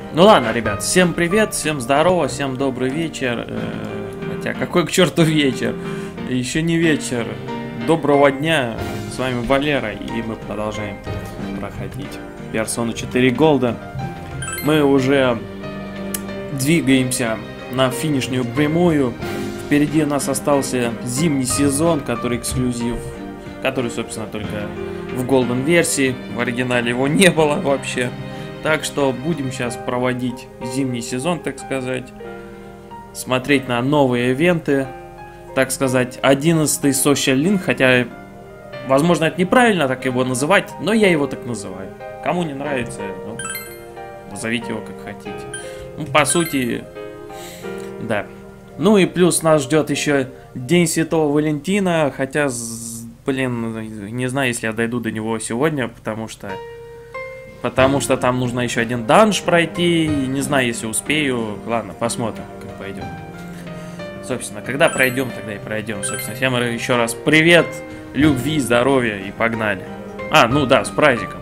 Ну ладно, ребят, всем привет, всем здорово, всем добрый вечер. Хотя, какой к черту вечер? Еще не вечер. Доброго дня, с вами Валера, и мы продолжаем проходить Persona 4 Golden. Мы уже двигаемся на финишную прямую. Впереди у нас остался зимний сезон, который эксклюзив, который, собственно, только в Golden версии. В оригинале его не было вообще. Так что будем сейчас проводить зимний сезон, так сказать. Смотреть на новые ивенты. Так сказать, 11-й Social Link. Хотя, возможно, это неправильно так его называть, но я его так называю. Кому не нравится, ну, назовите его как хотите. Ну, по сути, да. Ну и плюс нас ждет еще День Святого Валентина. Хотя, блин, не знаю, если я дойду до него сегодня, потому что там нужно еще один данж пройти. И не знаю, если успею. Ладно, посмотрим, как пойдем. Собственно, когда пройдем, тогда и пройдем. Собственно, всем еще раз привет, любви, здоровья и погнали. А, ну да, с праздником.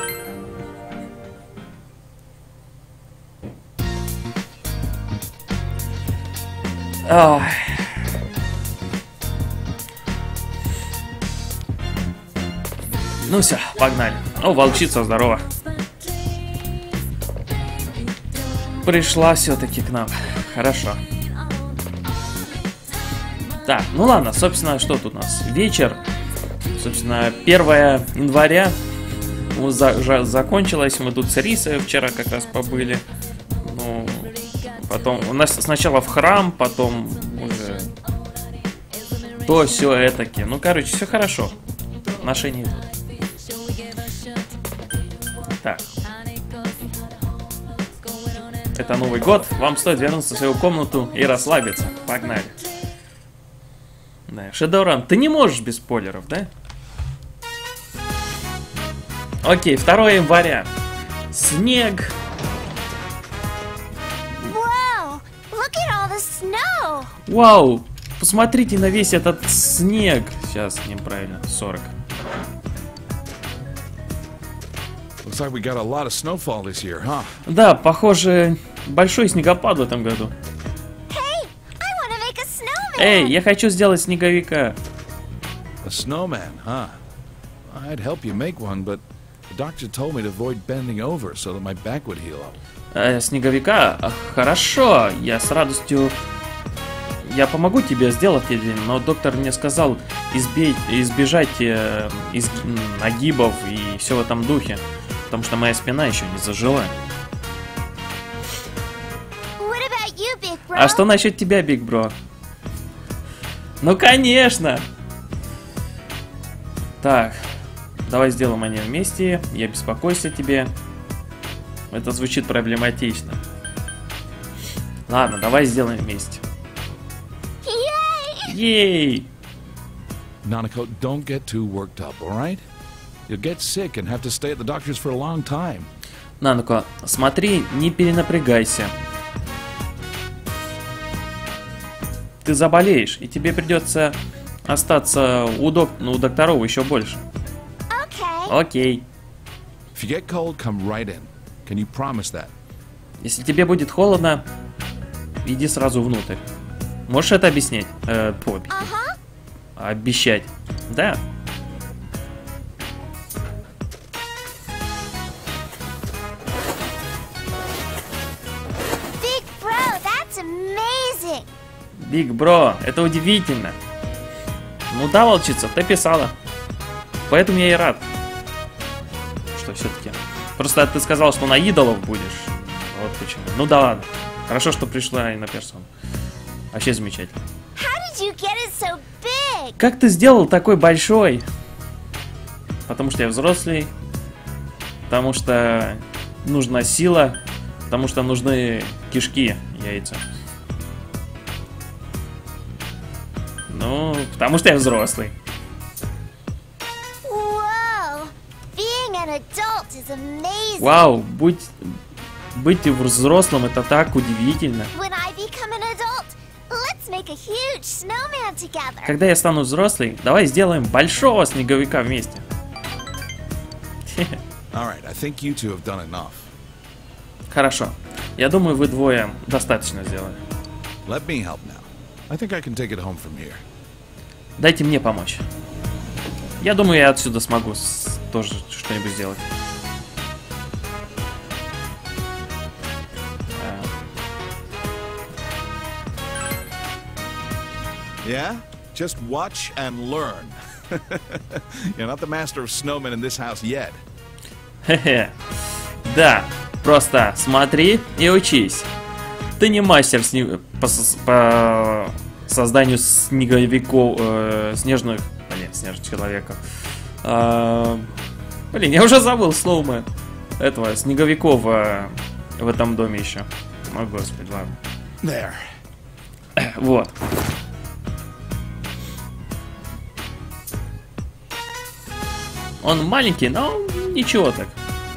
Ах. Ну все, погнали. О, волчица, здорово. Пришла все-таки к нам. Хорошо. Так, ну ладно, собственно, что тут у нас? Вечер. Собственно, 1 января закончилось. Мы тут с Рисой вчера как раз побыли. Ну, потом у нас сначала в храм, потом уже то все этаки. Ну, короче, все хорошо. Отношения идут. Так. Это Новый год. Вам стоит вернуться в свою комнату и расслабиться. Погнали. Да, Shadowrun, ты не можешь без спойлеров, да? Окей, 2 января. Снег. Вау, посмотрите на весь этот снег. Сейчас, неправильно, 40. Да, похоже, большой снегопад в этом году. Эй, я хочу сделать снеговика. Снеговика? Хорошо, я с радостью... Я помогу тебе сделать один, но доктор мне сказал избежать нагибов и все в этом духе, потому что моя спина еще не зажила. А что насчет тебя, Биг Бро? Ну, конечно! Так, давай сделаем они вместе. Я беспокоюсь о тебе. Это звучит проблематично. Ладно, давай сделаем вместе. Ей! Nanako, don't get too worked up, all right? You'll get sick and have to stay at the doctor's for a long time. Нанако, смотри, не перенапрягайся. Ты заболеешь, и тебе придется остаться у докторов еще больше. Окей. If you get cold, come right in. Can you promise that? Если тебе будет холодно, иди сразу внутрь. Можешь это объяснять? Обещать. Да. Биг Бро, это удивительно. Ну да, волчица, ты писала. Поэтому я и рад. Что все-таки. Просто ты сказал, что на идолов будешь. Вот почему. Ну да ладно. Хорошо, что пришла и на персону. Вообще замечательно. Как ты сделал такой большой? Потому что я взрослый. Потому что нужна сила. Потому что нужны кишки, яйца. Ну, потому что я взрослый. Вау, быть взрослым — это так удивительно. Когда я стану взрослой, давай сделаем большого снеговика вместе. Хорошо. Я думаю, вы двое достаточно сделали. Let me help now. I think I can take it home from here. Дайте мне помочь. Я думаю, я отсюда смогу тоже что-нибудь сделать. Yeah? Just watch and learn. You're not the master of snowmen in this house yet. Хе-хе. Да, просто смотри и учись. Ты не мастер по созданию снеговиков, снежных человеков. Блин, я уже забыл Сноумен. Этого, снеговиков в этом доме еще. О, господи, ладно. There. Вот. Он маленький, но ничего так.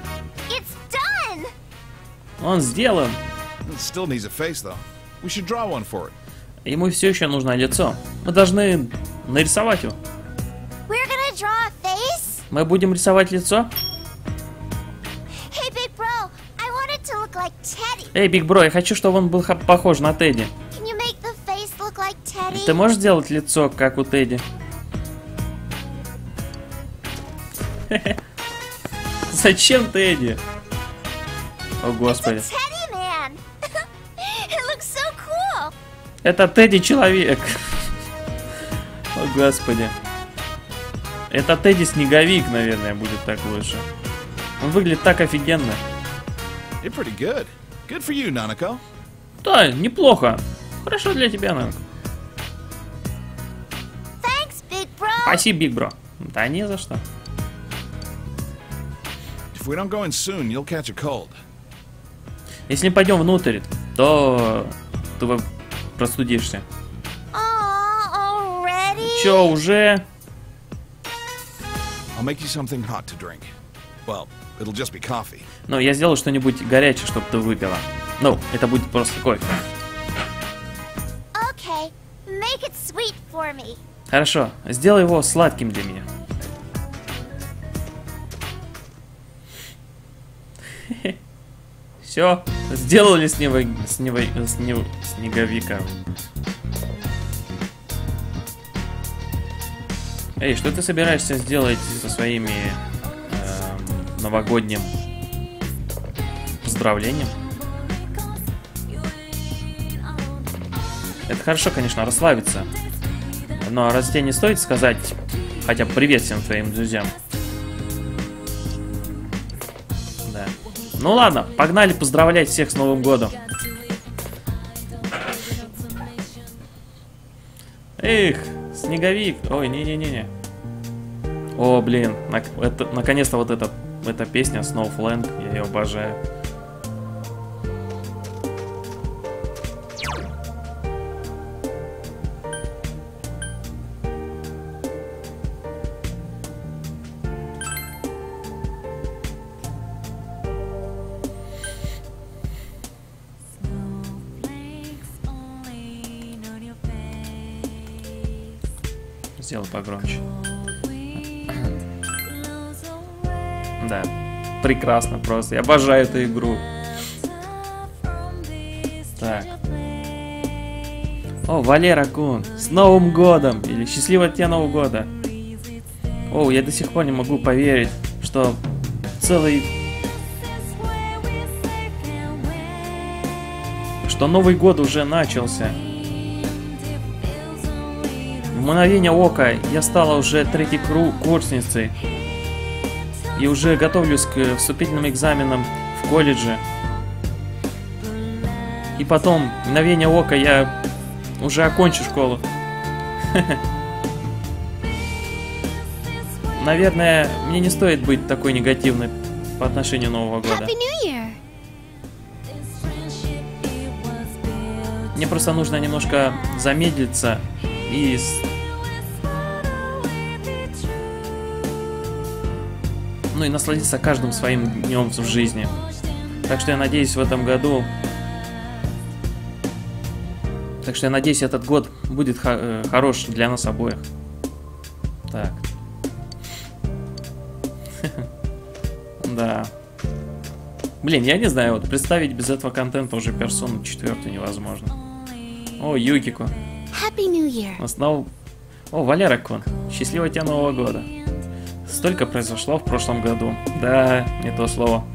Он сделан. It still needs a face, though. We should draw one for it. Ему все еще нужно лицо. Мы должны нарисовать его. We're gonna draw a face? Мы будем рисовать лицо? Hey, big bro, I want it to look like Teddy. Эй, Биг Бро, я хочу, чтобы он был похож на Тедди. Can you make the face look like Teddy? Ты можешь сделать лицо, как у Тедди? Зачем Тедди? О, господи. It's Teddy Man. It looks so cool. Это Тедди человек. О, господи. Это Тедди Снеговик, наверное, будет так лучше. Он выглядит так офигенно. You're pretty good. Good for you, Nanako. Да, неплохо. Хорошо для тебя, Нанко. Thanks, big bro. Спасибо, Биг Бро. Да не за что. If we don't go in soon, you'll catch a cold. Если не пойдем внутрь, то ты простудишься. Oh, already? Че, уже? I'll make you something hot to drink. Well, it'll just be coffee. Ну, я сделаю что-нибудь горячее, чтобы ты выпила. Ну, это будет просто кофе. Okay, make it sweet for me. Хорошо, сделай его сладким для меня. Все, сделали снеговика. Эй, что ты собираешься сделать со своими новогодним поздравлением? Это хорошо, конечно, расслабиться. Но разве тебе не стоит сказать хотя бы привет всем твоим друзьям? Да. Ну ладно, погнали поздравлять всех с Новым годом. Эх, снеговик. Ой, не-не-не-не. О, блин, наконец-то вот эта песня Snowflake, я ее обожаю. Сделай погромче. Да, прекрасно просто. Я обожаю эту игру. Так. О, Валера Кун, с Новым годом! Или счастливого тебе Нового года! О, я до сих пор не могу поверить, что что Новый год уже начался. В мгновение ока я стала уже третьей курсницей. И уже готовлюсь к вступительным экзаменам в колледже. И потом, в мгновение ока, я уже окончу школу. Наверное, мне не стоит быть такой негативной по отношению Нового года. Happy New Year. Мне просто нужно немножко замедлиться и и насладиться каждым своим днем в жизни. Так что я надеюсь, в этом году... Так что я надеюсь, этот год будет хорош для нас обоих. Так. Да. Блин, я не знаю, вот представить без этого контента уже персону 4 невозможно. О, Юкико. Happy New Year. Основ... О, Валера Кон. Счастливого тебе Нового года. Столько произошло в прошлом году. Да, не то слово.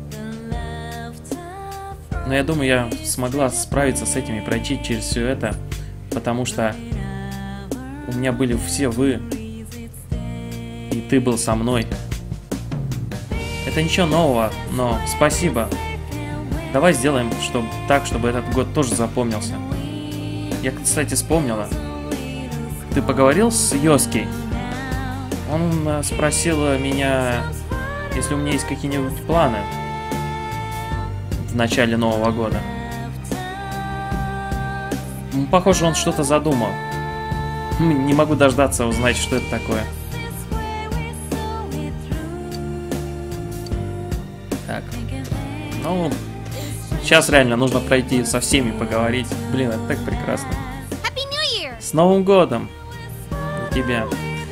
Но я думаю, я смогла справиться с этим и пройти через все это, потому что у меня были все вы, и ты был со мной. Это ничего нового, но спасибо. Давай сделаем так, чтобы этот год тоже запомнился. Я, кстати, вспомнила. Ты поговорил с Йоски? Он спросил меня, если у меня есть какие-нибудь планы в начале Нового года. Похоже, он что-то задумал. Не могу дождаться узнать, что это такое. Так. Ну, сейчас реально нужно пройти со всеми поговорить. Блин, это так прекрасно. Happy New Year. С Новым годом! Тебя.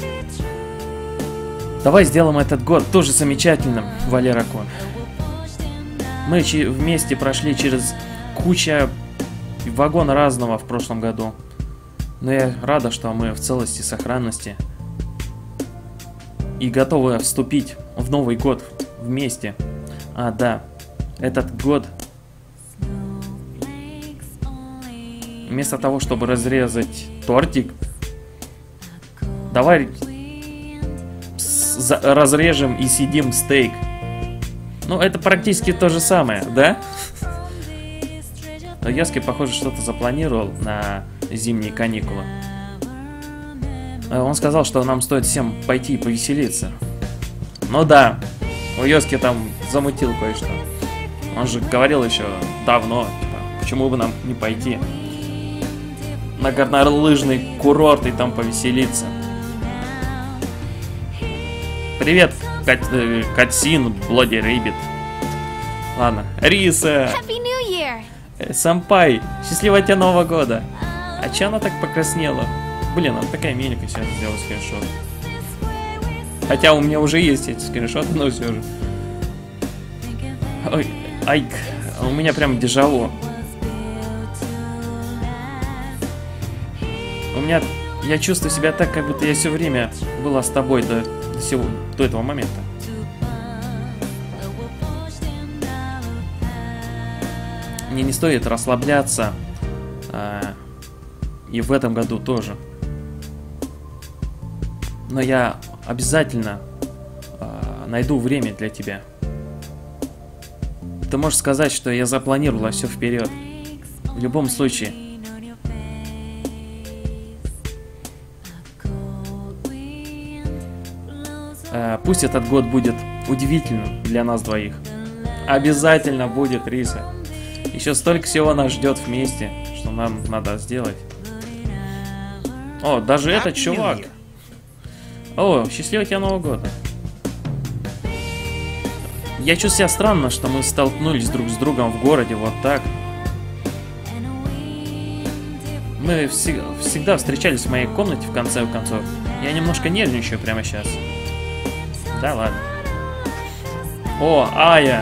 Давай сделаем этот год тоже замечательным, Валера Кон. Мы вместе прошли через кучу вагон разного в прошлом году. Но я рада, что мы в целости и сохранности. И готовы вступить в Новый год вместе. А, да. Этот год... Вместо того, чтобы разрезать тортик, давай разрежем и съедим стейк. Ну, это практически то же самое, да? Но Йоски, похоже, что-то запланировал на зимние каникулы. Он сказал, что нам стоит всем пойти и повеселиться. Ну да, у Йоски там замутил кое-что. Он же говорил еще давно, типа, почему бы нам не пойти на горнолыжный курорт и там повеселиться. Привет, Катсин, Блоди Рейбит. Ладно, Риса. Happy New Year. Сампай, счастливого тебе Нового года. А че она так покраснела? Блин, она такая миленькая, сейчас сделала скриншот. Хотя у меня уже есть эти скриншоты, но все же. Ой, айк, у меня прям дежавю. Я чувствую себя так, как будто я все время была с тобой до этого момента. Мне не стоит расслабляться. И в этом году тоже. Но я обязательно найду время для тебя. Ты можешь сказать, что я запланировала все вперед. В любом случае. Пусть этот год будет удивительным для нас двоих. Обязательно будет, Риса. Еще столько всего нас ждет вместе, что нам надо сделать. О, даже этот чувак. О, счастливого тебе Нового года. Я чувствую себя странно, что мы столкнулись друг с другом в городе вот так. Мы всегда встречались в моей комнате в конце концов. Я немножко нервничаю прямо сейчас. Да ладно. О, Ая.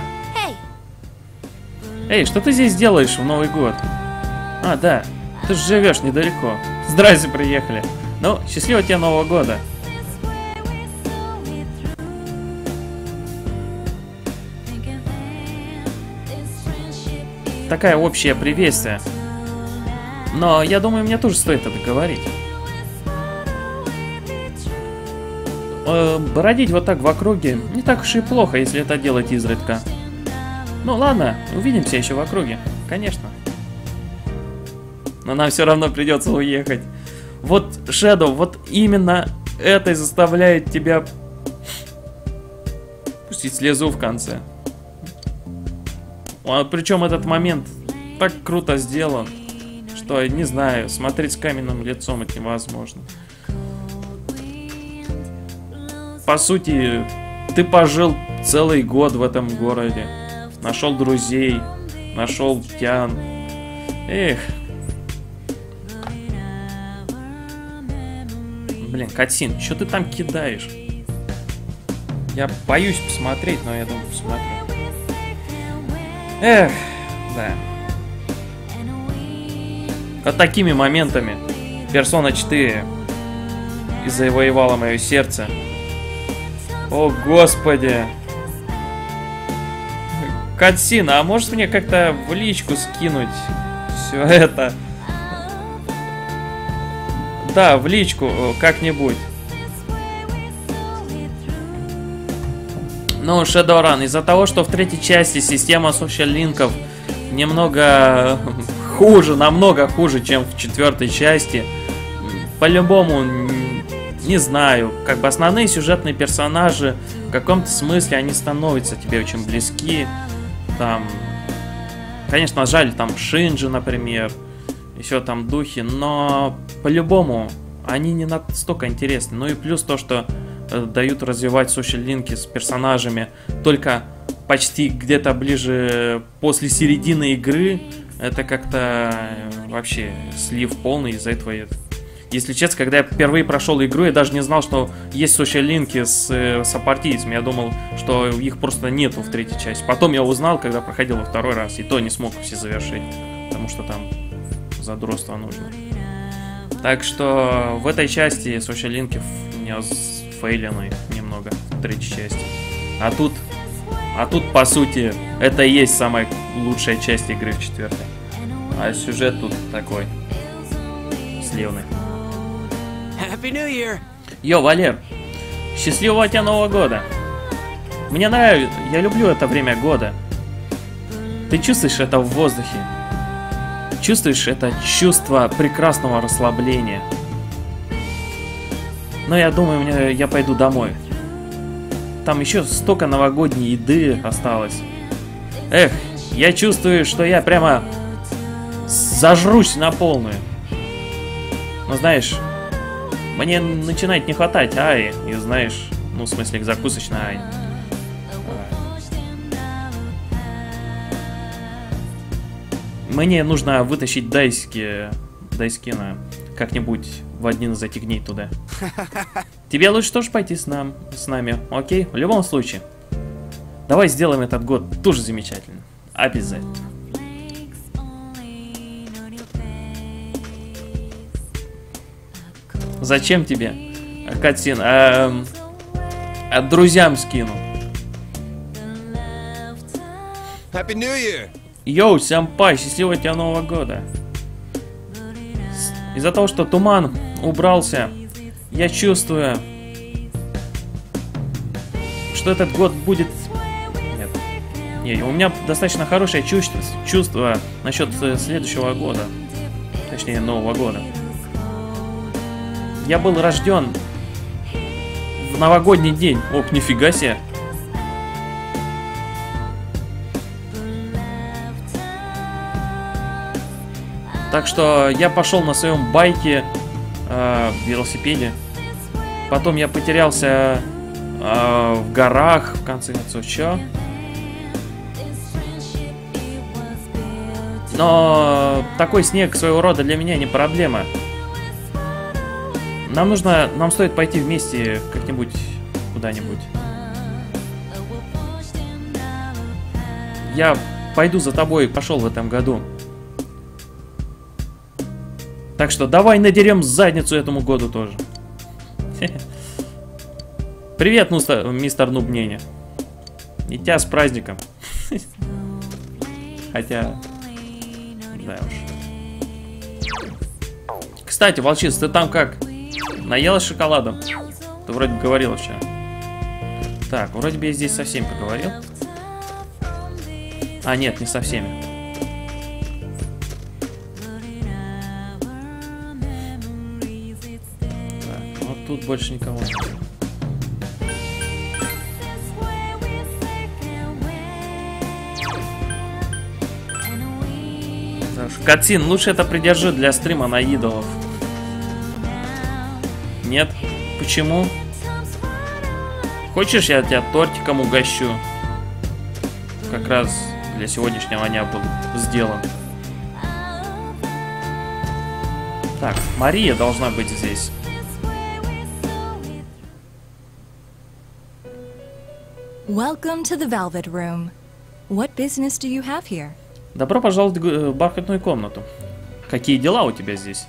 Эй, что ты здесь делаешь в Новый год? А, да, ты же живешь недалеко. Здрасте, приехали. Ну, счастливого тебе Нового года. Такая общая приветствие. Но я думаю, мне тоже стоит это говорить. Бродить вот так в округе не так уж и плохо, если это делать изредка. Ну ладно, увидимся еще в округе, конечно. Но нам все равно придется уехать. Вот, Shadow, вот именно это и заставляет тебя пустить слезу в конце. Причем этот момент так круто сделан, что, не знаю, смотреть с каменным лицом это невозможно. По сути, ты пожил целый год в этом городе. Нашел друзей, нашел Тян. Эх. Блин, Катсин, что ты там кидаешь? Я боюсь посмотреть, но я думаю, посмотрю. Эх, да. Вот такими моментами Persona 4 и завоевала мое сердце. О, господи. Катсина, а можешь мне как-то в личку скинуть все это? Да, в личку как-нибудь. Ну, Shadowrun, из-за того, что в третьей части система social-линков немного хуже, намного хуже, чем в четвертой части, по-любому, не знаю, как бы основные сюжетные персонажи, в каком-то смысле они становятся тебе очень близки. Там, конечно, жаль, там Шинджи, например, еще там духи, но по-любому они не настолько интересны. Ну и плюс то, что дают развивать social-линки с персонажами только почти где-то ближе после середины игры, это как-то вообще слив полный из-за этого. Если честно, когда я впервые прошел игру, я даже не знал, что есть social-линки с сопартийцами. Я думал, что их просто нету в третьей части. Потом я узнал, когда проходил во второй раз, и то не смог все завершить, потому что там задротство нужно. Так что в этой части social-линки у меня фейлены немного в третьей части. А тут, по сути, это и есть самая лучшая часть игры в четвертой. А сюжет тут такой сливный. Happy New Year! Йо, Валер, счастливого тебе Нового года! Мне нравится, я люблю это время года. Ты чувствуешь это в воздухе? Чувствуешь это чувство прекрасного расслабления? Но я думаю, я пойду домой. Там еще столько новогодней еды осталось. Эх, я чувствую, что я прямо зажрусь на полную. Но знаешь, мне начинает не хватать ай, и знаешь, ну в смысле закусочной ай. Мне нужно вытащить Дайскина как-нибудь в один из этих дней туда. Тебе лучше тоже пойти с нами, окей? В любом случае. Давай сделаем этот год тоже замечательно. Обязательно. Зачем тебе, Катсин? Друзьям скину. Happy New Year! Йоу, сямпай, счастливого тебе Нового года. Из-за того, что туман убрался, я чувствую, что этот год будет... Нет, у меня достаточно хорошее чувство насчет следующего года. Точнее, Нового года. Я был рожден в новогодний день. Ох, нифига себе. Так что я пошел на своем байке, велосипеде. Потом я потерялся в горах, в конце концов, чё? Но такой снег своего рода для меня не проблема. Нам стоит пойти вместе как-нибудь куда-нибудь. Я пойду за тобой, пошел в этом году. Так что давай надерем задницу этому году тоже. Привет, мистер Нубненя. И тебя с праздником. Хотя... Да уж. Кстати, волчица, ты там как? Наелась шоколадом? Ты вроде бы говорила вчера. Так, вроде бы я здесь со всеми поговорил. А, нет, не со всеми. Так, вот тут больше никого нет. Катсин, лучше это придержи для стрима на идолов. Нет? Почему? Хочешь, я тебя тортиком угощу? Как раз для сегодняшнего дня был сделан. Так, Мария должна быть здесь. Welcome to the Velvet Room. What business do you have here? Добро пожаловать в бархатную комнату. Какие дела у тебя здесь?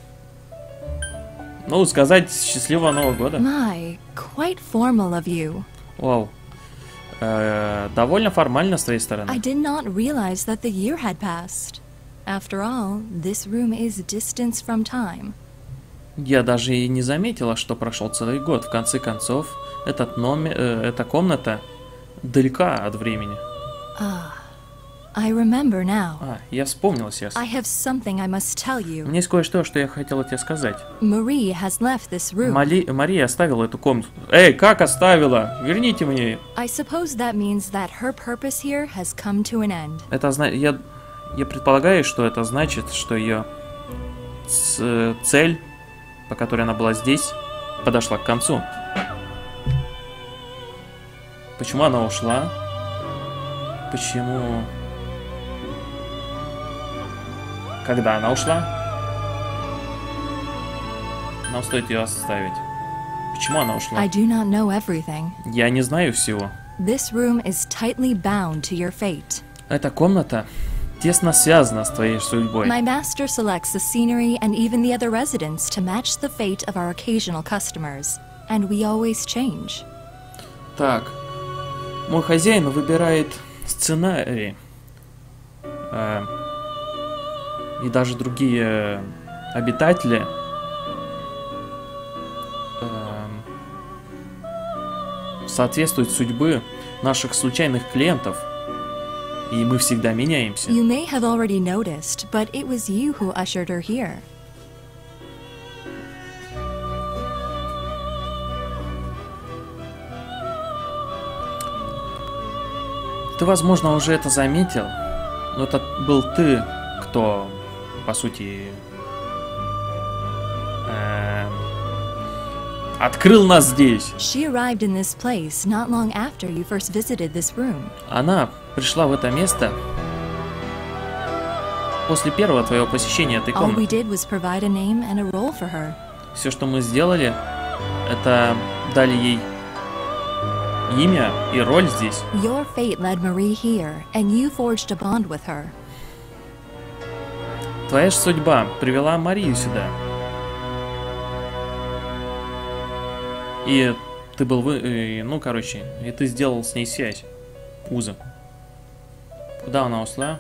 Ну, сказать счастливого Нового года. My, quite formal of you. Вау. Довольно формально с твоей I стороны. did not realize that the year had passed. After all, this room is distance from time. Я даже и не заметила, что прошел целый год. В конце концов, эта комната далека от времени. I remember now. Я вспомнил сейчас. I have something I must tell У you. меня есть кое-что, что я хотела тебе сказать. Marie has left this room. Мария оставила эту комнату. Эй, как оставила? Верните мне. I suppose that means that her purpose here has come to an end. Я предполагаю, что это значит, что ее цель, по которой она была здесь, подошла к концу. Почему она ушла? Почему... Когда она ушла? Нам стоит ее оставить. Почему она ушла? I do not know everything. Я не знаю всего. This room is tightly bound to your fate. Эта комната тесно связана с твоей судьбой. My master selects the scenery and even the other residents to match the fate of our occasional customers, and we always change. Так, мой хозяин выбирает сценарий. И даже другие обитатели соответствуют судьбы наших случайных клиентов. И мы всегда меняемся. You may have already noticed, but it was you who ushered her here. Ты, возможно, уже это заметил, но это был ты, кто, по сути, открыл нас здесь. She arrived in this place not long after you first visited this room. Она пришла в это место после первого твоего посещения этой All we комнаты. did was provide a name and a role for her. Все, что мы сделали, это дали ей имя и роль здесь. Your fate led Marie here, and you forged a bond with her. Твоя же судьба привела Марию сюда. И ты был, и ты сделал с ней связь, узы. Куда она ушла?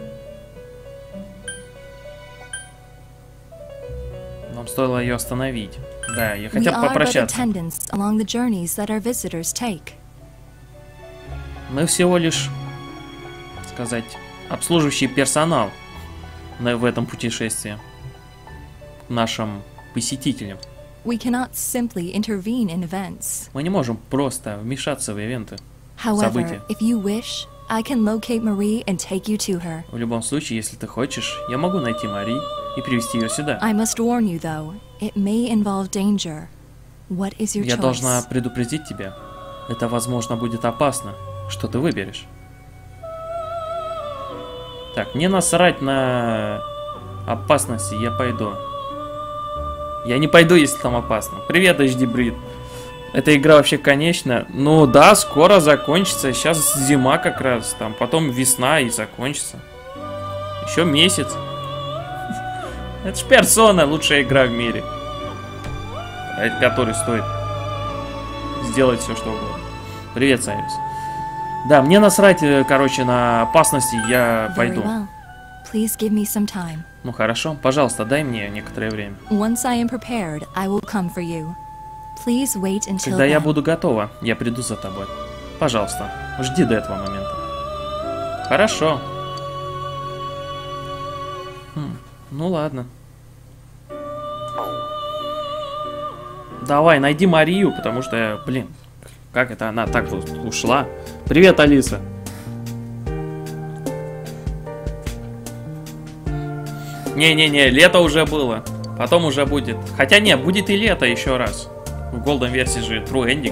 Нам стоило ее остановить. Да, я We хотел are but попрощаться. attendants along the journeys that our visitors take. Мы всего лишь, сказать, обслуживающий персонал в этом путешествии нашим посетителям. We cannot simply intervene in events. Мы не можем просто вмешаться в ивенты, However, события. if you wish, I can locate Marie and take you to her. В любом случае, если ты хочешь, я могу найти Мари и привести ее сюда. I must warn you, though, it may involve danger. What is your Я choice? должна предупредить тебя. Это, возможно, будет опасно. Что ты выберешь? Так, мне насрать на опасности, я пойду. Я не пойду, если там опасно. Привет, HD Брит. Эта игра вообще конечна. Ну да, скоро закончится. Сейчас зима как раз. Там потом весна и закончится. Еще месяц. Это ж Персона, лучшая игра в мире. Которой стоит сделать все, что угодно. Привет, Сайрис. Да, мне насрать, короче, на опасности, я Very пойду. well. Please give me some time. Ну хорошо, пожалуйста, дай мне некоторое время. Once I am prepared, I will come for you. Please wait until Когда я then. буду готова, я приду за тобой. Пожалуйста, жди до этого момента. Хорошо. Ну ладно. Давай, найди Марию, потому что, блин, как это она так вот ушла? Привет, Алиса. Не-не-не, лето уже было. Потом уже будет. Хотя не, будет и лето еще раз. В Golden версии же True Ending.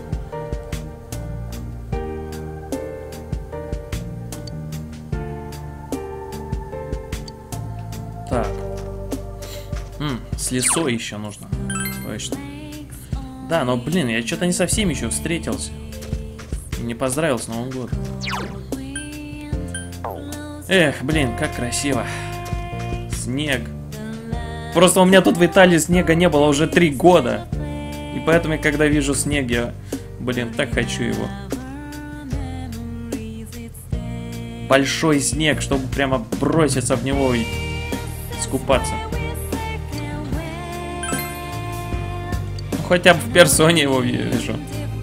Так. С лесой еще нужно. Точно. Да, но, блин, я что-то не со всеми еще встретился. Не поздравил с Новым годом. Эх, блин, как красиво. Снег. Просто у меня тут в Италии снега не было уже 3 года. И поэтому, когда вижу снег, я, блин, так хочу его. Большой снег, чтобы прямо броситься в него и скупаться. Ну, хотя бы в персоне его вижу.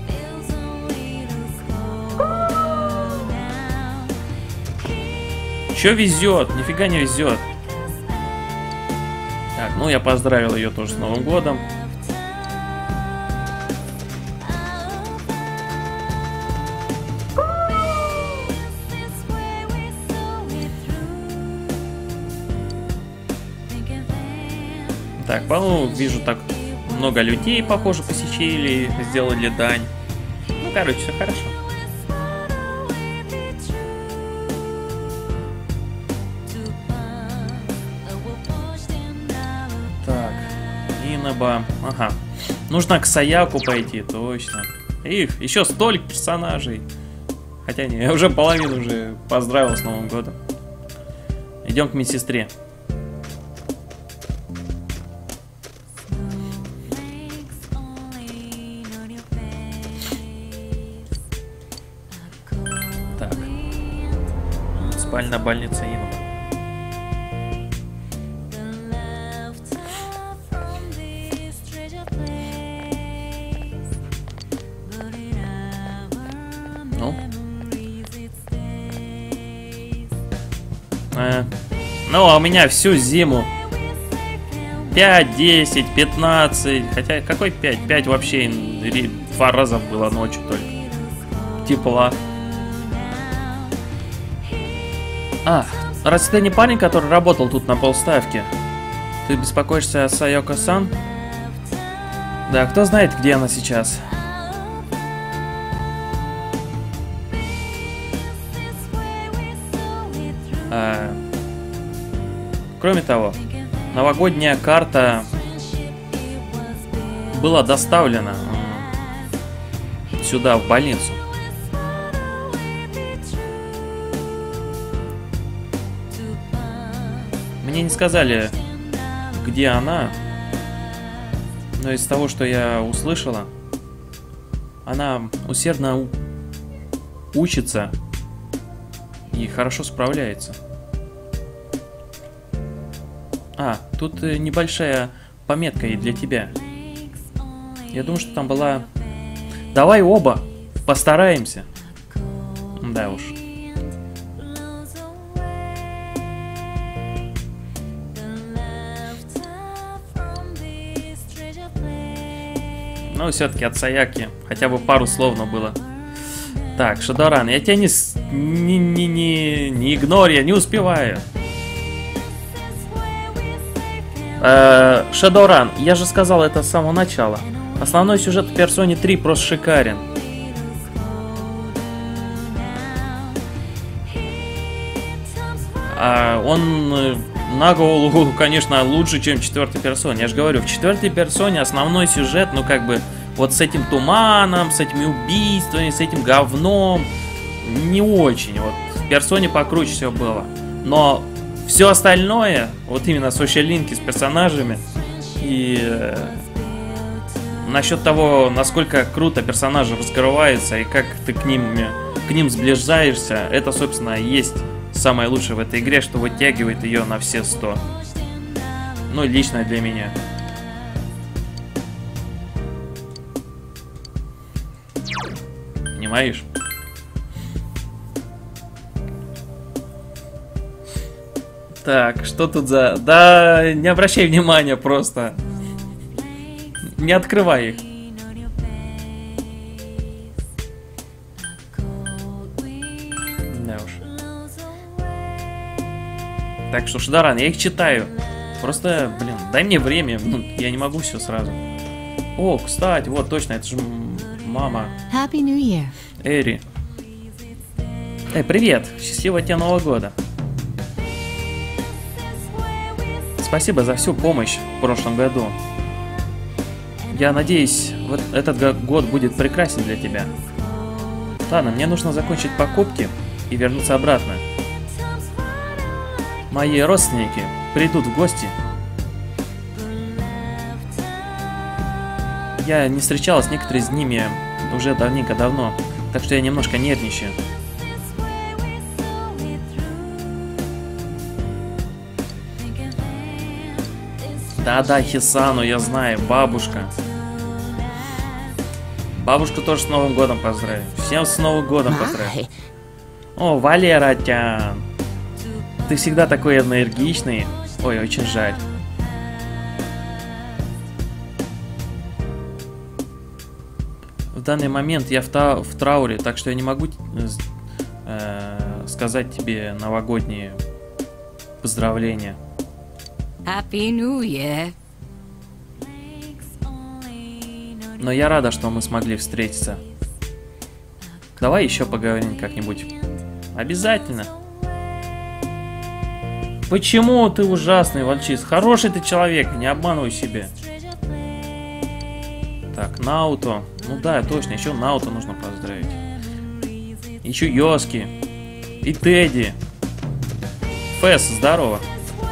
Чё везет? Нифига не везет. Так, ну я поздравил ее тоже с Новым годом. Так, ну, вижу, так много людей, похоже, посетили, сделали дань. Ну, короче, все хорошо. Так, Иноба. Ага. Нужно к Саяку пойти, точно. Их, еще столько персонажей. Хотя не, я уже половину уже поздравил с Новым годом. Идем к медсестре. Так. Спальная больница Иноба. Ну, а у меня всю зиму 5, 10, 15. Хотя какой 5? 5 вообще 2 раза было ночью только. Тепла. А, раз ты не парень, который работал тут на полставки, ты беспокоишься о Саяко-сан? Да, кто знает, где она сейчас? Кроме того, новогодняя карта была доставлена сюда, в больницу. Мне не сказали, где она, но из того, что я услышала, она усердно учится и хорошо справляется. А, тут небольшая пометка и для тебя. Я думаю, что там была... Давай оба постараемся. Да уж. Но все-таки от Саяки хотя бы пару слов было. Так, Шадоран, я тебя не игнорю, я не успеваю. Шадоран, я же сказал это с самого начала. Основной сюжет в Persona 3 просто шикарен. Он на голову, конечно, лучше, чем в 4-й персоне. Я же говорю, в 4-й персоне основной сюжет, ну как бы, вот с этим туманом, с этими убийствами, с этим говном, не очень. Вот в персоне покруче все было. Но все остальное, вот именно social-линки с персонажами и насчет того, насколько круто персонажи раскрываются и как ты к ним сближаешься, это, собственно, и есть самое лучшее в этой игре, что вытягивает ее на все 100. Ну, лично для меня. Понимаешь? Так, что тут за... Да, не обращай внимания просто. Не открывай их. Да уж. Так что, Шадоран, я их читаю. Просто, блин, дай мне время. Ну, я не могу все сразу. О, кстати, вот точно, это же мама. Happy New Year. Эри. Привет. Счастливого тебе Нового года. Спасибо за всю помощь в прошлом году. Я надеюсь, вот этот год будет прекрасен для тебя. Ладно, мне нужно закончить покупки и вернуться обратно. мои родственники придут в гости. Я не встречалась с некоторыми из ними уже давненько-давно, так что я немножко нервничаю. Да-да, Хисану, я знаю, бабушка. Бабушку тоже с Новым годом поздравим. Всем с Новым годом поздравим. О, Валера-тян. Ты всегда такой энергичный. Ой, очень жаль. В данный момент я в трауре, так что я не могу сказать тебе новогодние поздравления. Happy New Year. Но я рада, что мы смогли встретиться. Давай еще поговорим как-нибудь. Обязательно. Почему ты ужасный, волчиц? Хороший ты человек, не обманывай себя. Так, Наото. Ну да, точно, еще Наото нужно поздравить. Еще Йоски. И Тедди. Фэс, здорово.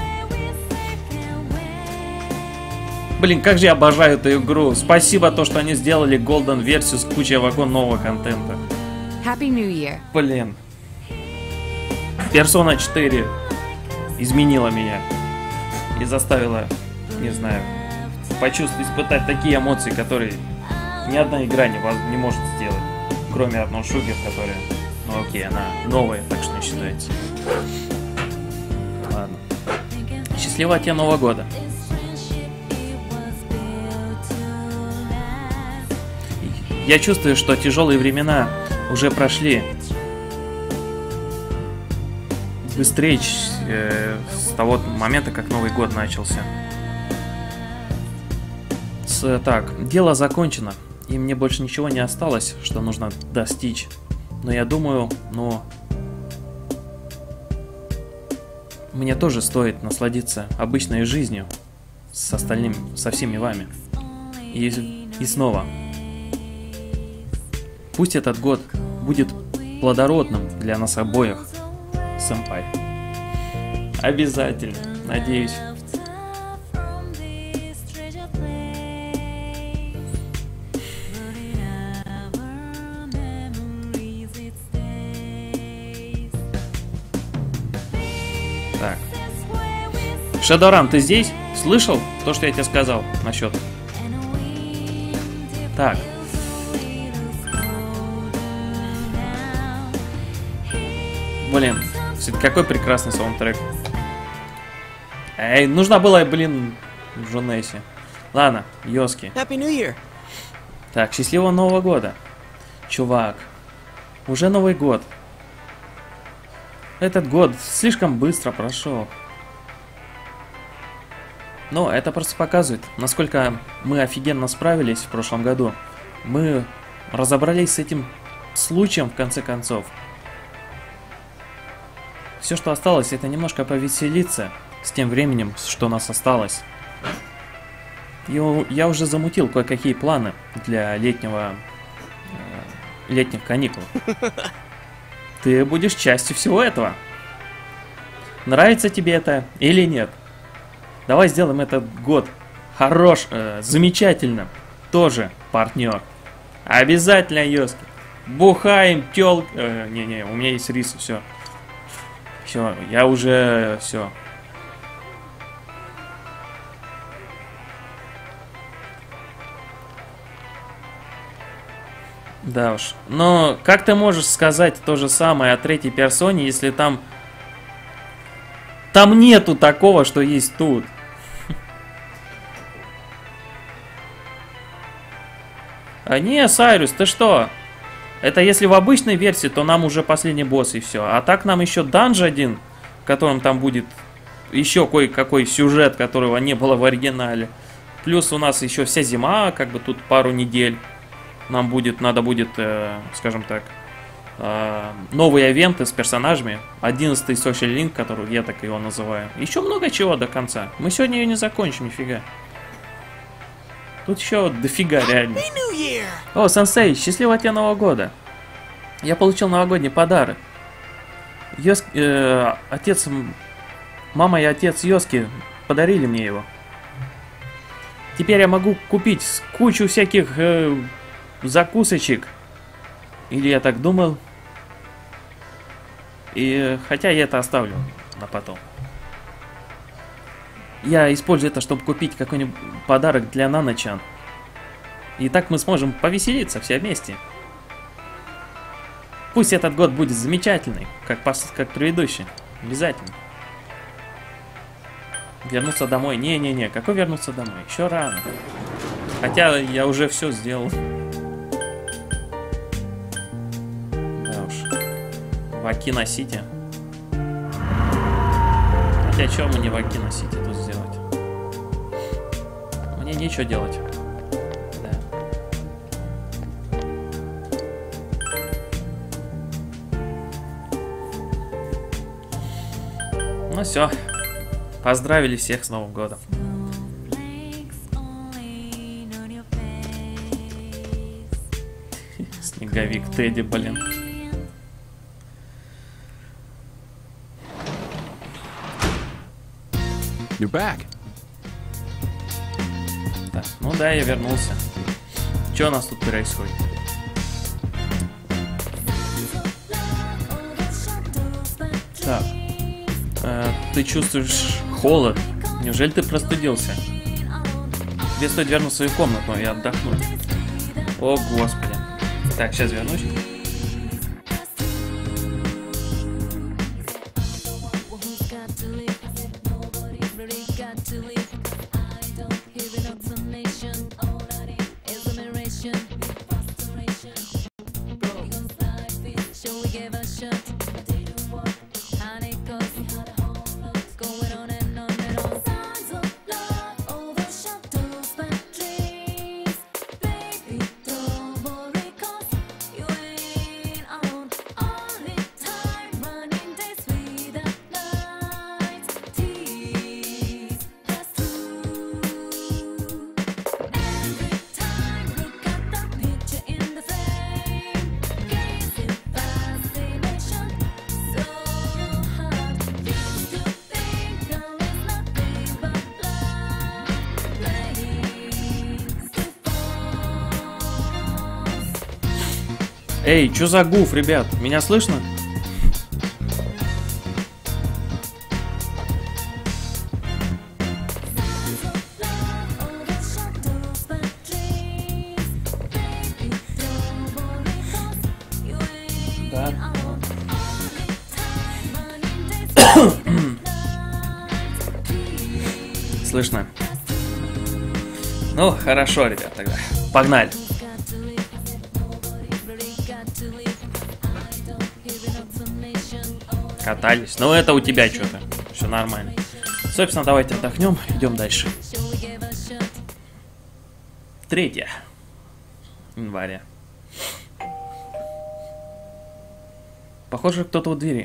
Блин, как же я обожаю эту игру. Спасибо то, что они сделали Golden версию с кучей вагон нового контента. Happy New Year. Блин. Persona 4 изменила меня. И заставила, не знаю, почувствовать, испытать такие эмоции, которые ни одна игра не может сделать. Кроме одного Шугер, которая, ну окей, она новая, так что не считается. Ладно. Счастливого тебе Нового года. Я чувствую, что тяжелые времена уже прошли. Быстрее с того момента, как Новый год начался. Так, дело закончено. И мне больше ничего не осталось, что нужно достичь. Но я думаю, мне тоже стоит насладиться обычной жизнью со всеми вами. И снова. Пусть этот год будет плодородным для нас обоих, сэмпай. Обязательно, надеюсь. Так. Шадоран, ты здесь? Слышал то, что я тебе сказал насчет? Так. Блин, какой прекрасный саундтрек. Эй, нужно было, блин, Джонесси. Ладно, Йоски. Happy New Year. Так, счастливого Нового года. Чувак, уже Новый год. Этот год слишком быстро прошел. Но это просто показывает, насколько мы офигенно справились в прошлом году. Мы разобрались с этим случаем в конце концов. Все, что осталось, это немножко повеселиться с тем временем, что у нас осталось. Я уже замутил кое-какие планы для летних каникул. Ты будешь частью всего этого. Нравится тебе это или нет? Давай сделаем этот год замечательно. Тоже партнер. Обязательно, Йоски. Бухаем, тёл... Не-не, у меня есть рис, все. Все, я уже... Все. Да уж. Но как ты можешь сказать то же самое о третьей персоне, если там... Там нету такого, что есть тут. А не, Сайрус, ты что? Это если в обычной версии, то нам уже последний босс и все. А так нам еще данж один, в котором там будет еще кое-какой сюжет, которого не было в оригинале. Плюс у нас еще вся зима, как бы тут пару недель. Нам надо будет, скажем так, новые ивенты с персонажами. 11-й Social Link, который я так его называю. Еще много чего до конца. Мы сегодня ее не закончим, нифига. Тут еще дофига реально. О, сенсей, счастливого тебе Нового года. Я получил новогодний подарок. Отец Мама и отец Йоски подарили мне его. Теперь я могу купить кучу всяких закусочек. Или я так думал. И хотя я это оставлю на потом. Я использую это, чтобы купить какой-нибудь подарок для Нано-чан. И так мы сможем повеселиться все вместе. Пусть этот год будет замечательный, как предыдущий. Обязательно. Вернуться домой. Не-не-не, какой вернуться домой? Еще рано. Хотя я уже все сделал. Да уж. В Акино-Сити. Хотя что мне в Акино-Сити тут сделать? Мне нечего делать. Да. Ну все. Поздравили всех с Новым годом. Снеговик Тедди, блин. You're back. Так, ну да, я вернулся. Что у нас тут происходит? Так. Ты чувствуешь холод? Неужели ты простудился? Тебе стоит вернуть в свою комнату и отдохнуть. О, господи. Так, сейчас вернусь. Эй, чё за гуф, ребят? Меня слышно? Да. Слышно. Ну, хорошо, ребят, тогда. Погнали. Катались. Ну, это у тебя что-то. Все нормально. Собственно, давайте отдохнем. Идем дальше. 3 января. Похоже, кто-то у двери.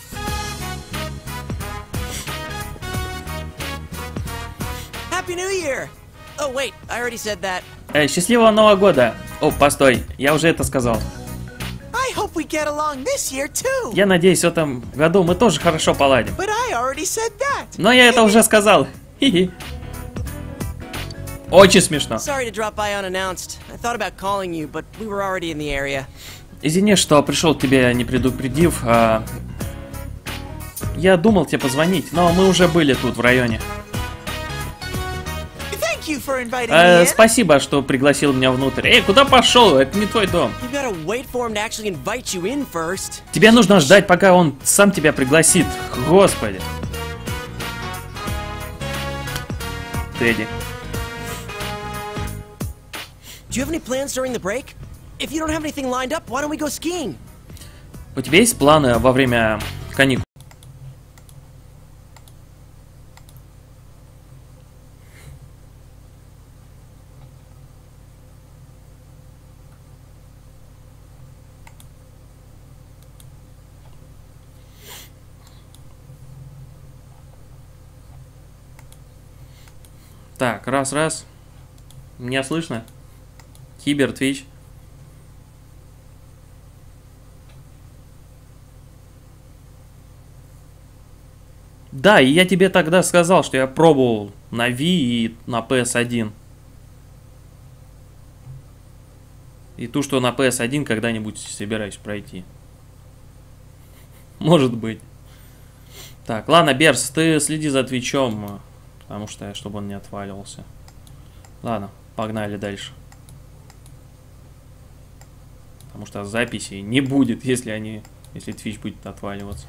Happy New Year! Oh, wait, I already said that. Счастливого Нового года! О, постой, я уже это сказал. I hope we get along this year too. Я надеюсь, в этом году мы тоже хорошо поладим. But I already said that. Но я это уже сказал. Хи-хи. Очень смешно. Sorry to drop by unannounced. I thought about calling you, but we were already in the area. Извини, что пришел к тебе, не предупредив. Я думал тебе позвонить, но мы уже были тут, в районе. Thank you for inviting me in. Спасибо, что пригласил меня внутрь. Эй, куда пошел? Это не твой дом. You gotta wait for him to actually invite you in first. Тебе нужно ждать, пока он сам тебя пригласит. Господи. Тедди. Do you have any plans during the break? If you don't have anything lined up, why don't we go skiing? У тебя есть планы во время каникул? Так, раз. Меня слышно? Кибер, Твич. Да, и я тебе тогда сказал, что я пробовал на Wii и на PS1. И ту, что на PS1 когда-нибудь собираюсь пройти. Может быть. Так, ладно, Берс, ты следи за Твичом, потому что, чтобы он не отваливался. Ладно, погнали дальше. Потому что записи не будет, если Twitch будет отваливаться.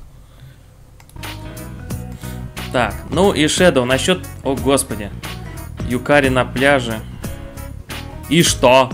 Так, ну и Shadow насчет... О, господи. Юкари на пляже. И что?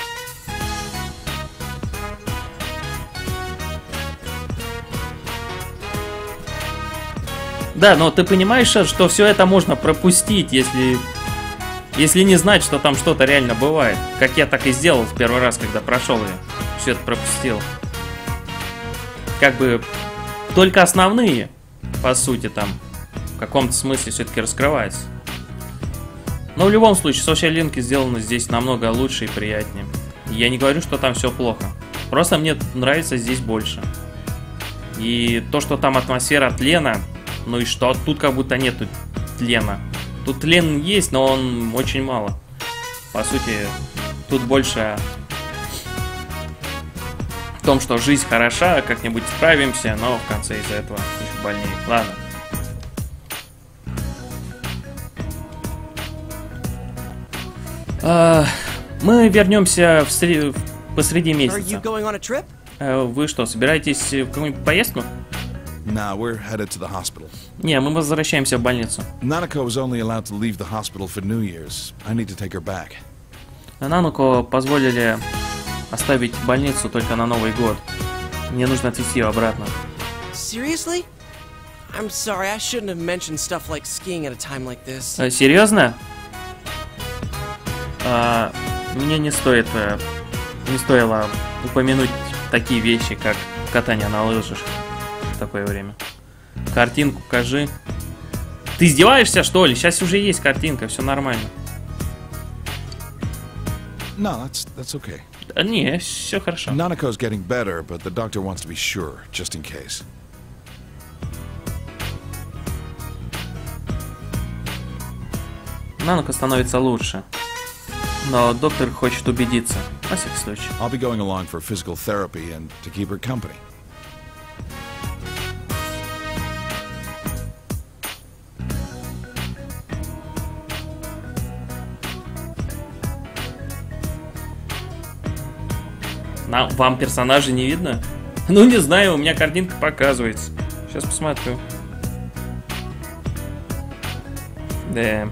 Да, но ты понимаешь, что все это можно пропустить, если не знать, что там что-то реально бывает. Как я так и сделал в первый раз, когда прошел ее. Все это пропустил. Как бы только основные, по сути, там в каком-то смысле все-таки раскрываются. Но в любом случае, социал-линки сделаны здесь намного лучше и приятнее. Я не говорю, что там все плохо. Просто мне нравится здесь больше. И то, что там атмосфера тлена, ну и что? Тут как будто нету тлена. Тут тлен есть, но он очень мало. По сути, тут больше в том, что жизнь хороша, как-нибудь справимся, но в конце из-за этого еще больнее. Ладно. Мы вернемся посреди месяца. Вы что, собираетесь в какую-нибудь поездку? Nah, we're headed to the hospital. Не, мы возвращаемся в больницу. Nanako was only allowed to leave the hospital for New Year's. I need to take her back. Нанако позволили оставить больницу только на Новый год. Мне нужно отвезти ее обратно. Seriously? I'm sorry, I shouldn't have mentioned stuff like skiing at a time like this. Серьезно? Мне не стоило упомянуть такие вещи, как катание на лыжах в такое время. Картинку покажи. Ты издеваешься, что ли? Сейчас уже есть картинка, все нормально. No, that's okay. Не, все хорошо. Nanako's getting better, but the doctor wants to be sure, just in case. Нанако становится лучше. Но доктор хочет убедиться, на всякий случай. I'll be going along for physical therapy and to keep her company. Вам персонажа не видно? Ну, не знаю, у меня картинка показывается. Сейчас посмотрю. Да.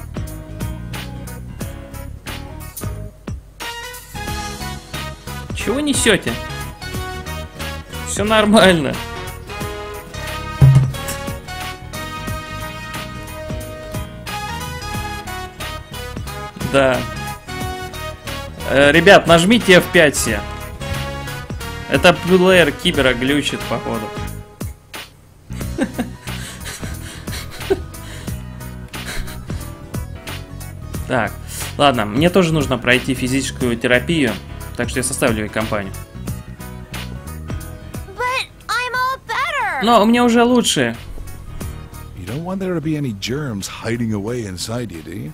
Чего несете? Все нормально. Да. Ребят, нажмите F5 все. Это плеер кибера глючит, походу. Так, ладно, мне тоже нужно пройти физическую терапию, так что я составлю ей компанию. Но у меня уже лучше. You don't want there to be any germs hiding away inside you, do you?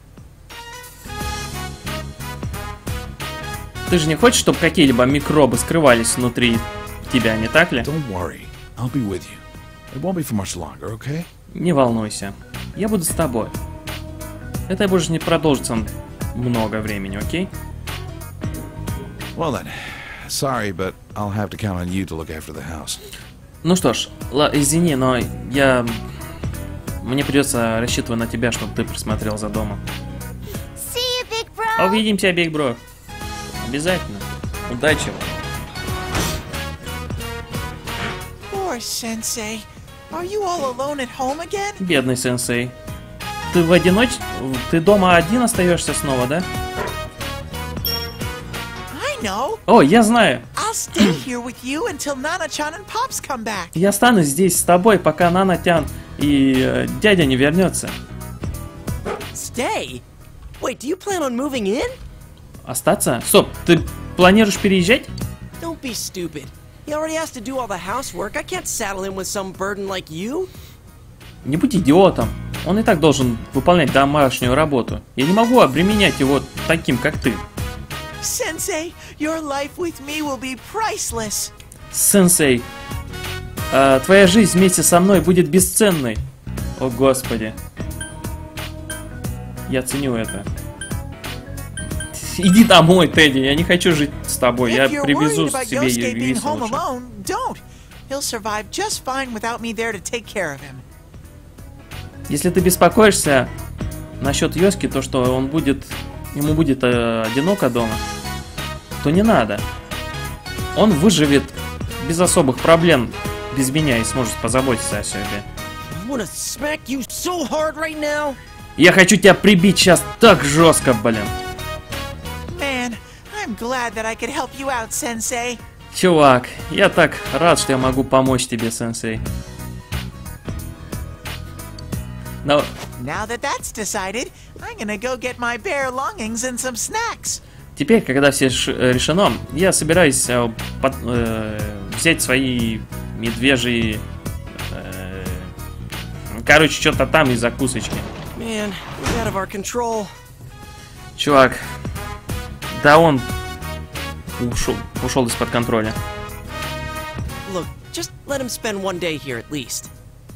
Ты же не хочешь, чтобы какие-либо микробы скрывались внутри тебя, не так ли? Don't worry, I'll be with you. It won't be for much longer, okay? Не волнуйся, я буду с тобой. Это больше не продолжится много времени, окей? Well then, sorry, but I'll have to count on you to look after the house. Ну что ж, извини, но мне придется рассчитывать на тебя, чтобы ты присмотрел за домом. See you, big bro. Увидимся, Big Bro. Обязательно. Удачи. Poor Sensei. Are you all alone at home again? Бедный сенсей. Ты в одиночестве? Ты дома один остаешься снова, да? I know. О, я знаю. I'll stay here with you until Nana-chan and Pops come back. Я останусь здесь с тобой, пока Нана-тян и дядя не вернется. Stay? Wait, do you plan on moving in? Остаться? Стоп, ты планируешь переезжать? Don't be stupid. He already has to do all the housework. I can't saddle him with some burden like you. Не будь идиотом. Он и так должен выполнять домашнюю работу. Я не могу обременять его таким, как ты. Sensei, your life with me will be priceless. Сенсей, твоя жизнь вместе со мной будет бесценной. О, Господи. Я ценю это. Иди домой, Тедди, я не хочу жить с тобой. Я If you're привезу worried about себе Yosuke being Юису home лучше. alone, don't. He'll survive just fine without me there to take care of him. Если ты беспокоишься насчет Йоски, то что ему будет одиноко дома, то не надо. Он выживет без особых проблем, без меня, и сможет позаботиться о себе. I wanna smack you so hard right now. Я хочу тебя прибить сейчас так жестко, блин. Man, I'm glad that I could help you out, Sensei. Чувак, я так рад, что я могу помочь тебе, сенсей. Но Now that that's decided, I'm gonna go get my bear longings and some snacks. теперь, когда все решено, я собираюсь взять свои медвежьи... короче, что-то там из закусочки. Man, we're out of our control. Чувак, да он ушел из-под контроля. Look, just let him spend one day here at least.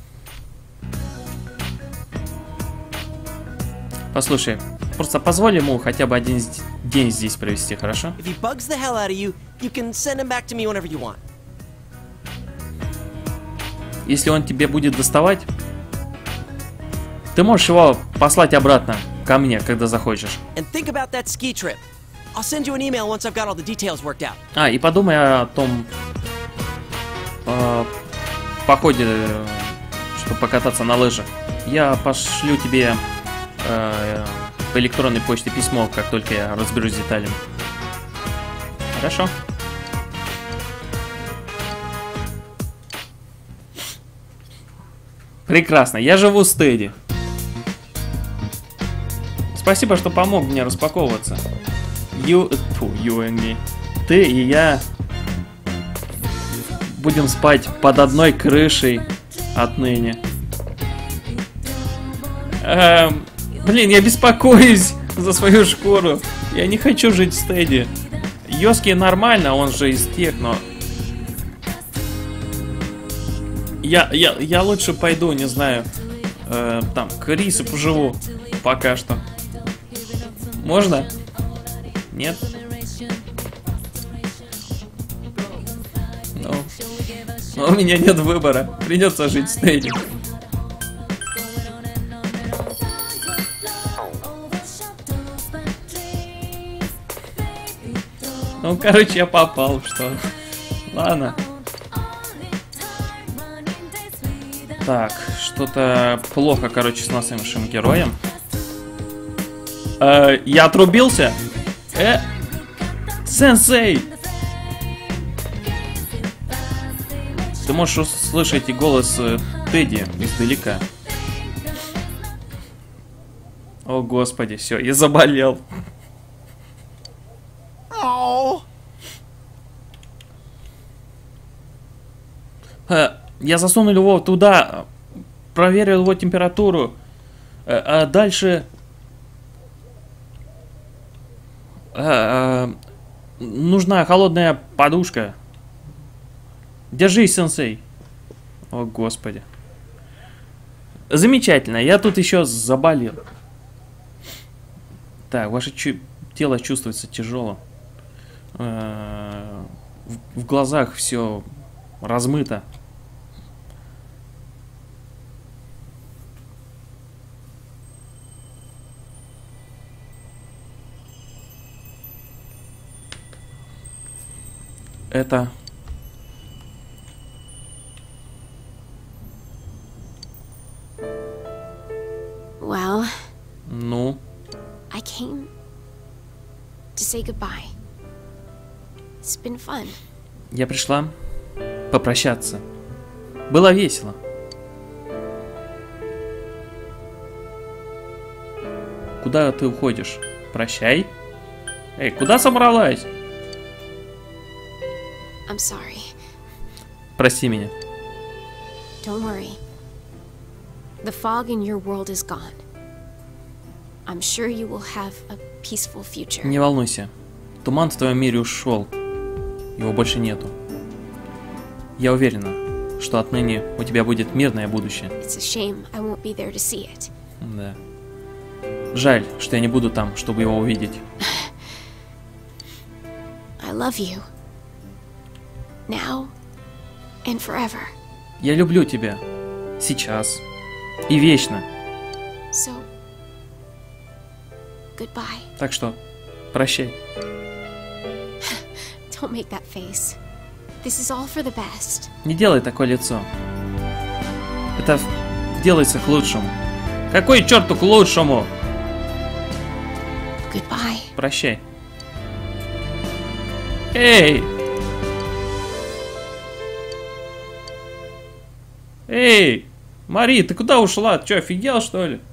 Послушай, просто позволь ему хотя бы один день здесь провести, хорошо? If he bugs the hell out of you, you can send him back to me whenever you want. Если он тебе будет доставать, ты можешь его послать обратно ко мне, когда захочешь. And think about that ski trip. I'll send you an email once I've got all the details worked out. И подумай о том походе, чтобы покататься на лыжах. Я пошлю тебе по электронной почте письмо, как только я разберусь с деталями. Хорошо? Прекрасно, я живу с Тедди. Спасибо, что помог мне распаковываться. You and me. Ты и я будем спать под одной крышей отныне. Блин, я беспокоюсь за свою шкуру. Я не хочу жить с Тедди. Йоски нормально, он же из тех, но... Я лучше пойду, не знаю, там, к Рису поживу пока что. Можно? Нет? Но у меня нет выбора. Придется жить с Тедди. Ну, короче, я попал, что... Ладно. Так, что-то плохо, короче, с нашим героем. Я отрубился? Сенсей! Ты можешь услышать и голос Тедди издалека. О, Господи, все, я заболел. Oh. Я засунул его туда, проверил его температуру, а дальше... нужна холодная подушка. Держись, сенсей. О, Господи. Замечательно, я тут еще заболел. Так, ваше тело чувствуется тяжелым. В глазах все размыто. Это... Well, Ну? I came to say goodbye. It's been fun. Я пришла попрощаться. Было весело. Куда ты уходишь? Прощай. Эй, куда собралась? I'm sorry. Прости меня. Don't worry. The fog in your world is gone. I'm sure you will have a peaceful future. Не волнуйся. Туман в твоем мире ушел. Его больше нету. Я уверена, что отныне у тебя будет мирное будущее. It's a shame I won't be there to see it. Да. Жаль, что я не буду там, чтобы его увидеть. I love you. Now and forever. Я люблю тебя. Сейчас. И вечно. So, goodbye. Так что, прощай. Don't make that face. This is all for the best. Не делай такое лицо. Это делается к лучшему. Какой черту к лучшему? Goodbye. Прощай. Эй! Эй! Мари, ты куда ушла? Ты что, офигел, что ли?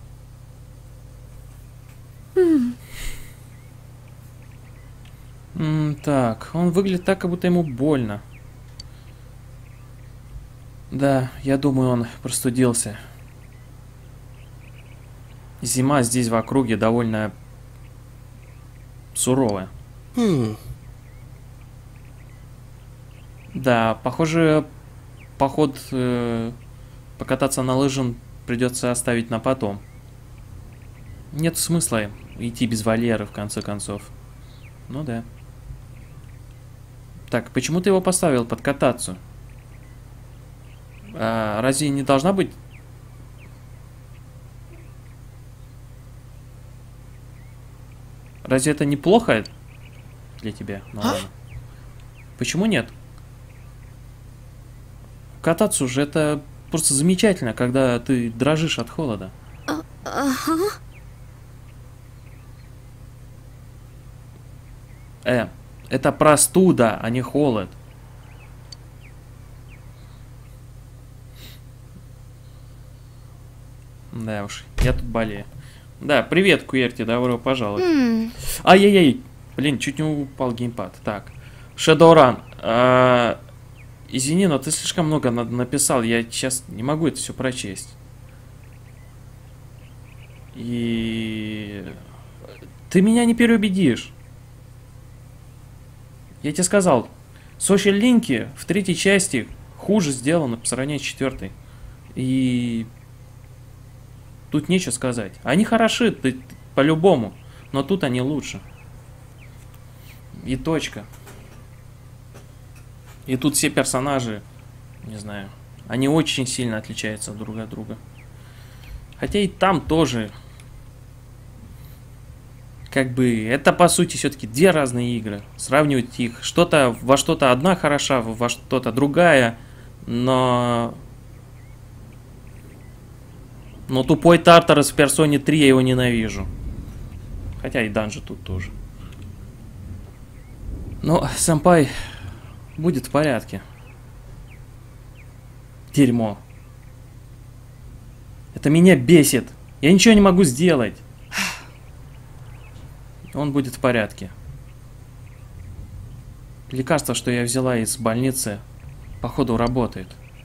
Так, он выглядит так, как будто ему больно. Да, я думаю, он простудился. Зима здесь в округе довольно суровая. Да, похоже, поход покататься на лыжах придется оставить на потом. Нет смысла идти без Валеры, в конце концов. Ну да. Так, почему ты его поставил подкататься? Разве не должна быть... Разве это неплохо для тебя? Ну, ладно. Почему нет? Кататься уже это просто замечательно, когда ты дрожишь от холода. Это простуда, а не холод. Да уж, я тут болею. Да, привет, Куерти, добро пожаловать. Ай-яй-яй, блин, чуть не упал геймпад. Так, Shadowrun, извини, но ты слишком много написал, я сейчас не могу это все прочесть. И... Ты меня не переубедишь. Я тебе сказал, social-линки в третьей части хуже сделаны по сравнению с четвертой. И... Тут нечего сказать. Они хороши, по-любому, но тут они лучше. И точка. И тут все персонажи, не знаю, они очень сильно отличаются друг от друга. Хотя и там тоже, как бы, это по сути все-таки две разные игры. Сравнивать их, что-то во что-то одна хороша, во что-то другая, но тупой Тартарес в Персоне 3 я его ненавижу. Хотя и Данжи тут тоже. Но сэмпай будет в порядке. Дерьмо. Это меня бесит. Я ничего не могу сделать. Он будет в порядке. Лекарство, что я взяла из больницы, походу работает.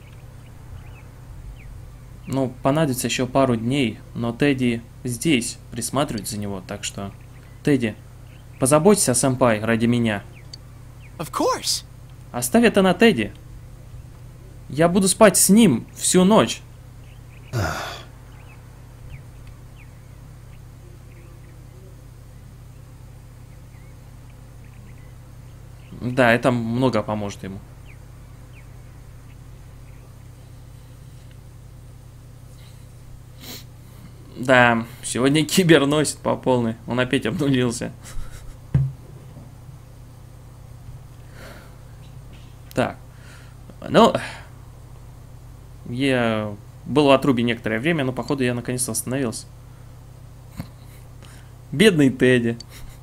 Ну, понадобится еще пару дней, но Тедди здесь присматривает за него, так что... Тедди, позаботься о сэмпай ради меня. Of course. Оставь это на Тедди. Я буду спать с ним всю ночь. Да, это много поможет ему. Да, сегодня Кибер носит по полной. Он опять обнулился. Так. Ну, я был в отрубе некоторое время, но походу я наконец-то остановился. Бедный Тедди.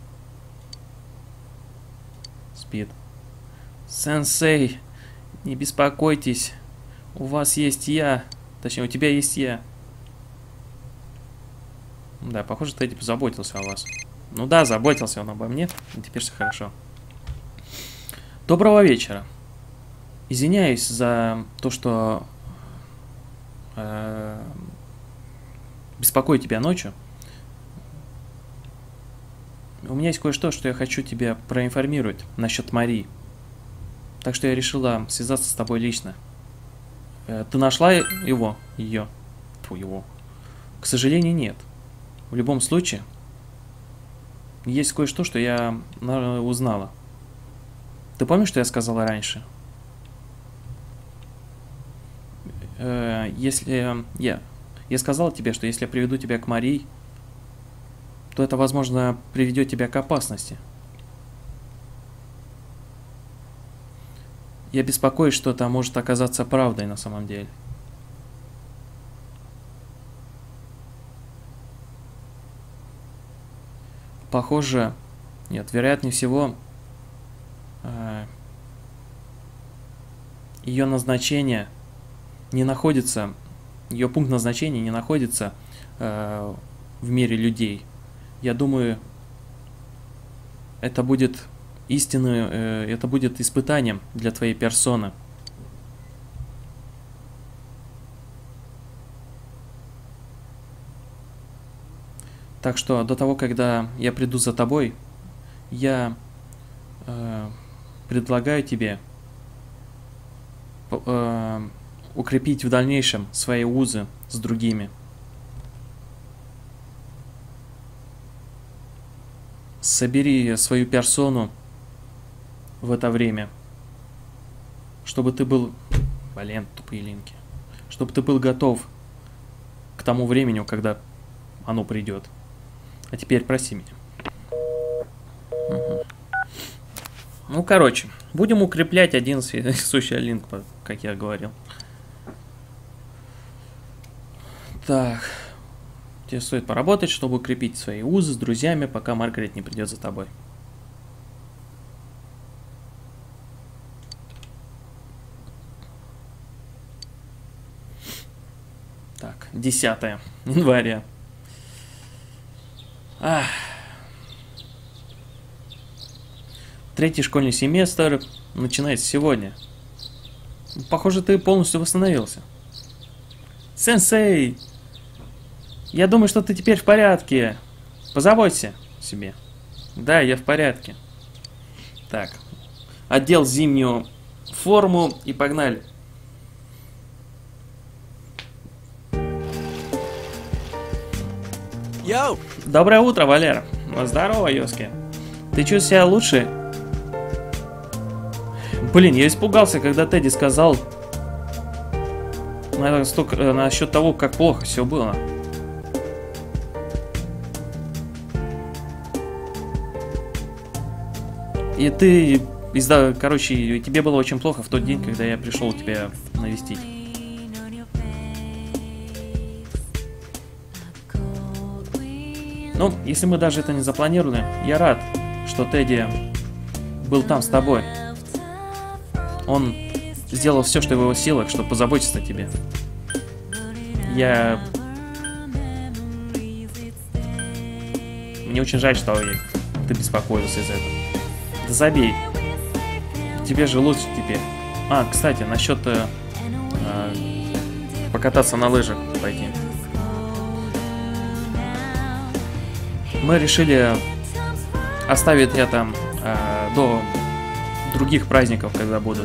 Спит. Сенсей, не беспокойтесь. У вас есть я. Точнее, у тебя есть я. Да, похоже, Тедди позаботился о вас. Ну да, заботился он обо мне. И теперь все хорошо. Доброго вечера. Извиняюсь за то, что беспокою тебя ночью. У меня есть кое-что, что я хочу тебя проинформировать насчет Марии. Так что я решила связаться с тобой лично. Ты нашла его? Ее? Фу, его. К сожалению, нет. В любом случае, есть кое-что, что я узнала. Ты помнишь, что я сказала раньше? Если я сказал тебе, что если я приведу тебя к Марии, то это, возможно, приведет тебя к опасности. Я беспокоюсь, что это может оказаться правдой на самом деле. Похоже, нет, вероятнее всего, ее назначение не находится, ее пункт назначения не находится в мире людей. Я думаю, это будет это будет испытанием для твоей персоны. Так что до того, когда я приду за тобой, я предлагаю тебе укрепить в дальнейшем свои узы с другими. Собери свою персону в это время, чтобы ты был... Блин, тупые линки. Чтобы ты был готов к тому времени, когда оно придет. А теперь проси меня. Угу. Ну, короче, будем укреплять один social линк, как я говорил. Так. Тебе стоит поработать, чтобы укрепить свои узы с друзьями, пока Маргарет не придет за тобой. Так, 10 января. Третий школьный семестр начинается сегодня. Похоже, ты полностью восстановился. Сенсей! Я думаю, что ты теперь в порядке. Позаботься о себе. Да, я в порядке. Так. Одел зимнюю форму и погнали. Йоу! Доброе утро, Валера. Здорово, Йоски. Ты чувствуешь себя лучше? Блин, я испугался, когда Тедди сказал насчет того, как плохо все было. И ты, короче, тебе было очень плохо в тот день, когда я пришел тебя навестить. Ну, если мы даже это не запланировали, я рад, что Тедди был там с тобой. Он сделал все, что в его силах, чтобы позаботиться о тебе. Мне очень жаль, что ты беспокоился из-за этого. Да забей. Тебе же лучше теперь. Кстати, насчет покататься на лыжах пойти. Мы решили оставить это до других праздников, когда будут.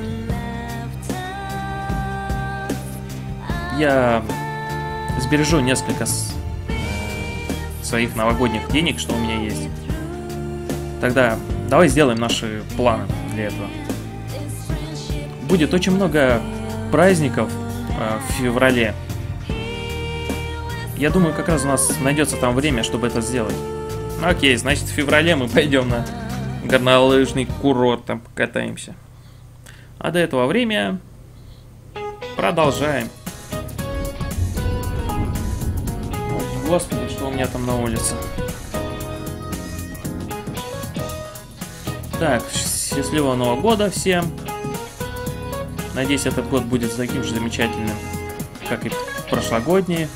Я сбережу несколько своих новогодних денег, что у меня есть. Тогда давай сделаем наши планы для этого. Будет очень много праздников в феврале. Я думаю, как раз у нас найдется там время, чтобы это сделать. Окей, значит, в феврале мы пойдем на горнолыжный курорт, там покатаемся. А до этого времени продолжаем. О, господи, что у меня там на улице. Так, счастливого Нового года всем. Надеюсь, этот год будет таким же замечательным, как и прошлогодние.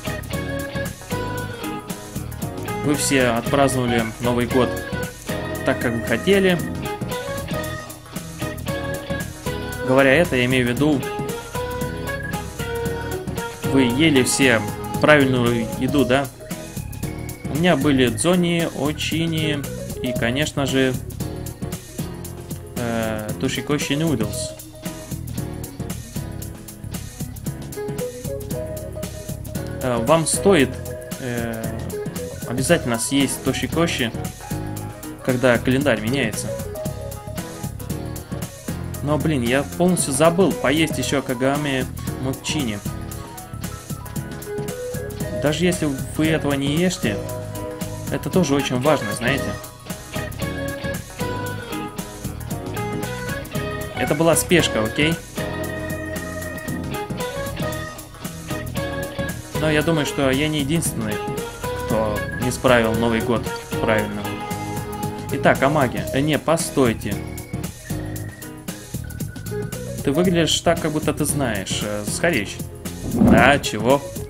Вы все отпраздновали Новый год так, как вы хотели. Говоря это, я имею в виду, вы ели все правильную еду, да? У меня были дзони, очини и, конечно же, тошикоши нудлс. Вам стоит обязательно съесть тошикоши, когда календарь меняется. Но, блин, я полностью забыл поесть еще кагами мокчини. Даже если вы этого не ешьте, это тоже очень важно, знаете. Это была спешка, окей? Но я думаю, что я не единственный, кто не справил Новый год правильно. Итак, Амаги. Не, постойте. Ты выглядишь так, как будто ты знаешь. Сходи. Да, чего?